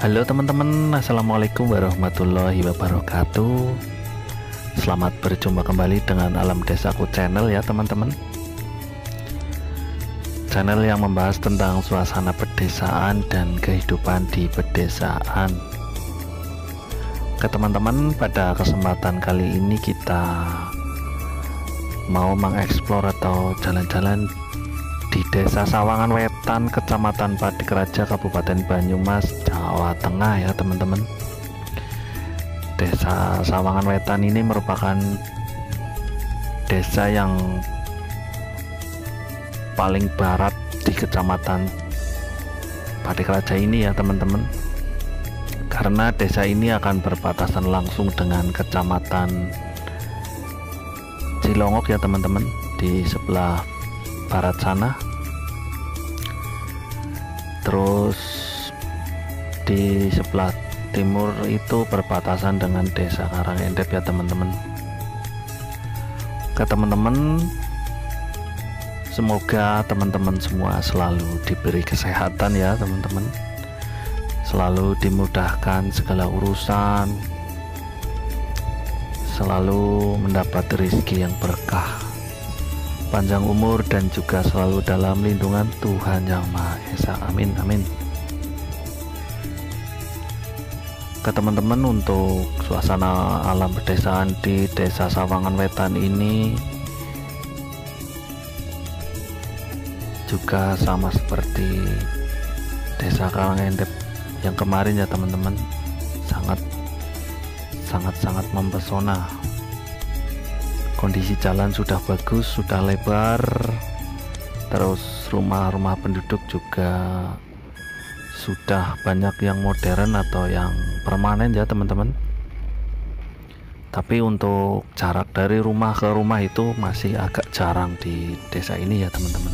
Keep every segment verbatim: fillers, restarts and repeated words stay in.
Halo teman-teman, assalamualaikum warahmatullahi wabarakatuh. Selamat berjumpa kembali dengan Alam Desaku Channel ya teman-teman. Channel yang membahas tentang suasana pedesaan dan kehidupan di pedesaan. Ke teman-teman, pada kesempatan kali ini kita mau mengeksplor atau jalan-jalan di Desa Sawangan Wetan, Kecamatan Padikraja, Kabupaten Banyumas, Jawa Tengah ya teman-teman. Desa Sawangan Wetan ini merupakan desa yang paling barat di Kecamatan Padikraja ini ya teman-teman, karena desa ini akan berbatasan langsung dengan Kecamatan Cilongok ya teman-teman, di sebelah barat sana. Terus di sebelah timur itu berbatasan dengan Desa Karangendep ya teman-teman. Ke teman-teman, semoga teman-teman semua selalu diberi kesehatan ya teman-teman, selalu dimudahkan segala urusan, selalu mendapat rezeki yang berkah, panjang umur, dan juga selalu dalam lindungan Tuhan Yang Maha Esa. Amin amin. Ke teman-teman, untuk suasana alam pedesaan di Desa Sawangan Wetan ini juga sama seperti Desa Karangendep yang kemarin ya teman-teman, sangat sangat sangat mempesona. Kondisi jalan sudah bagus, sudah lebar, terus rumah-rumah penduduk juga sudah banyak yang modern atau yang permanen ya teman-teman. Tapi untuk jarak dari rumah ke rumah itu masih agak jarang di desa ini ya teman-teman.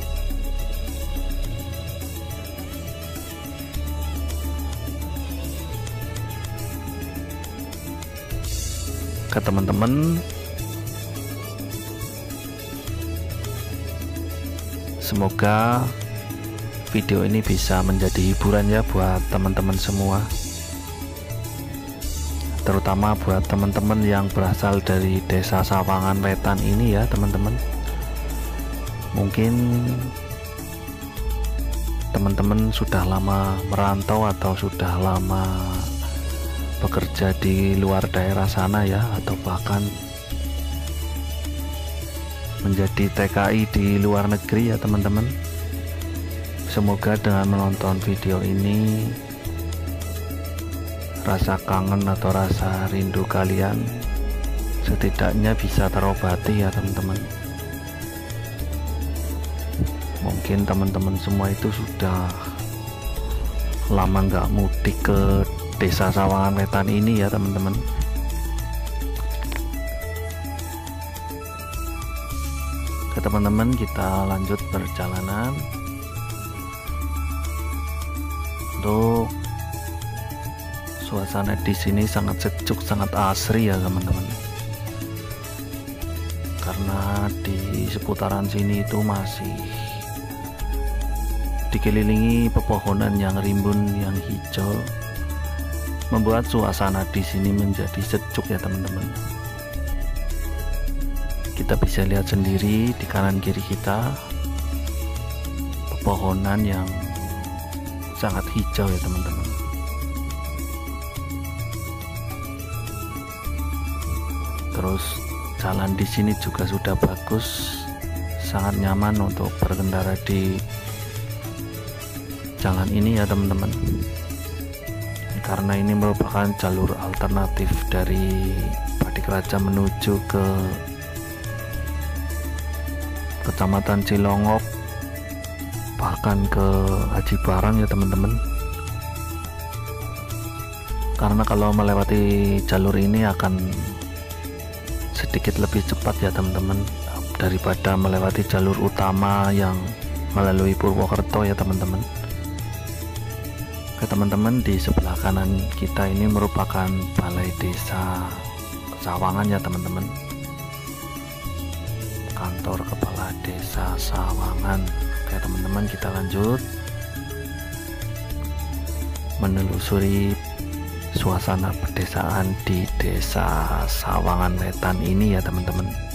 Ke teman-teman, semoga video ini bisa menjadi hiburan ya buat teman-teman semua, terutama buat teman-teman yang berasal dari Desa Sawangan Wetan ini ya teman-teman. Mungkin teman-teman sudah lama merantau atau sudah lama bekerja di luar daerah sana ya, atau bahkan menjadi T K I di luar negeri ya teman-teman. Semoga dengan menonton video ini rasa kangen atau rasa rindu kalian setidaknya bisa terobati ya teman-teman. Mungkin teman-teman semua itu sudah lama nggak mudik ke Desa Sawangan Wetan ini ya teman-teman. Ke teman-teman, kita lanjut perjalanan. Untuk suasana di sini sangat sejuk, sangat asri ya teman-teman, karena di seputaran sini itu masih dikelilingi pepohonan yang rimbun, yang hijau, membuat suasana di sini menjadi sejuk ya teman-teman. Kita bisa lihat sendiri di kanan kiri kita pepohonan yang sangat hijau ya teman-teman. Terus jalan di sini juga sudah bagus, sangat nyaman untuk berkendara di jalan ini ya teman-teman, karena ini merupakan jalur alternatif dari Padikraja menuju ke Kecamatan Cilongok, bahkan ke Haji Barang ya teman-teman. Karena kalau melewati jalur ini akan sedikit lebih cepat ya teman-teman daripada melewati jalur utama yang melalui Purwokerto ya teman-teman. Ke teman-teman, di sebelah kanan kita ini merupakan Balai Desa Sawangan ya teman-teman, kantor Kepala Desa Sawangan. Oke teman-teman, kita lanjut. menelusuri suasana pedesaan di Desa Sawangan Wetan ini ya teman-teman.